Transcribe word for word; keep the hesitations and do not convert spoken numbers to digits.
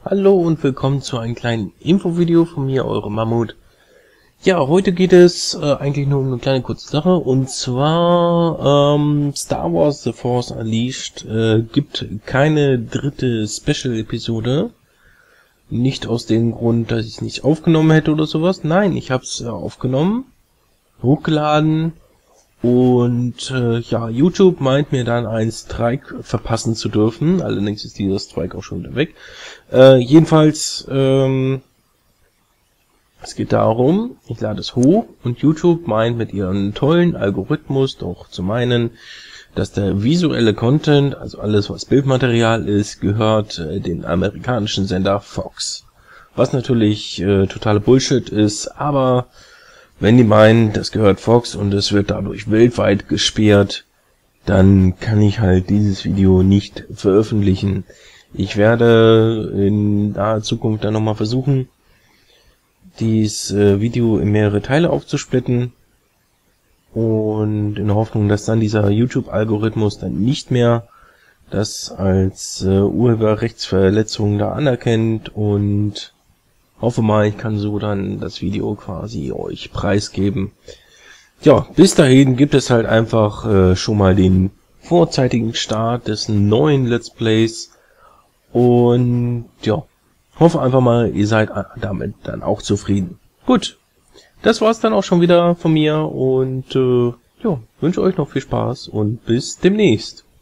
Hallo und willkommen zu einem kleinen Infovideo von mir, eure Mammut. Ja, heute geht es äh, eigentlich nur um eine kleine kurze Sache, und zwar ähm, Star Wars The Force Unleashed äh, gibt keine dritte Special-Episode. Nicht aus dem Grund, dass ich es nicht aufgenommen hätte oder sowas. Nein, ich habe es äh, aufgenommen, hochgeladen. Und äh, ja, YouTube meint mir dann einen Strike verpassen zu dürfen. Allerdings ist dieser Strike auch schon wieder weg. Äh, jedenfalls, ähm, es geht darum, ich lade es hoch und YouTube meint mit ihrem tollen Algorithmus doch zu meinen, dass der visuelle Content, also alles was Bildmaterial ist, gehört äh, den amerikanischen Sender Fox. Was natürlich äh, totale Bullshit ist, aber wenn die meinen, das gehört Fox und es wird dadurch weltweit gesperrt, dann kann ich halt dieses Video nicht veröffentlichen. Ich werde in naher Zukunft dann nochmal versuchen, dieses äh, Video in mehrere Teile aufzusplitten und in der Hoffnung, dass dann dieser YouTube-Algorithmus dann nicht mehr das als äh, Urheberrechtsverletzung da anerkennt, und hoffe mal, ich kann so dann das Video quasi euch preisgeben. Ja, bis dahin gibt es halt einfach äh, schon mal den vorzeitigen Start des neuen Let's Plays. Und ja, hoffe einfach mal, ihr seid damit dann auch zufrieden. Gut, das war's dann auch schon wieder von mir und äh, ja, wünsche euch noch viel Spaß und bis demnächst.